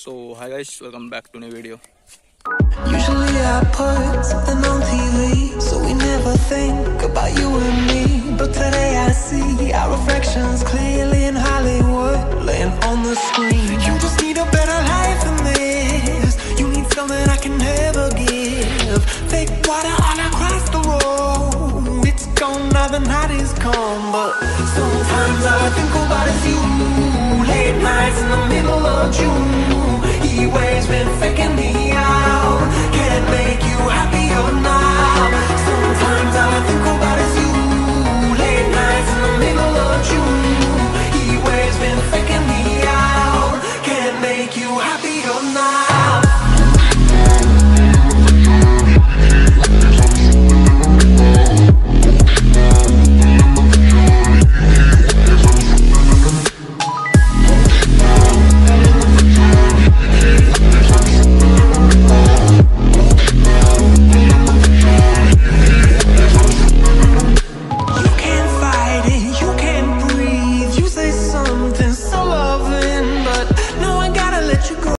So hi guys, welcome back to new video. Usually I put something on TV, so we never think about you and me. But today I see our reflections clearly in Hollywood, laying on the screen. You just need a better life than this. You need something I can never give. Fake water all across the road. It's gone now, the night is come. But sometimes all I think about is you. Late nights in the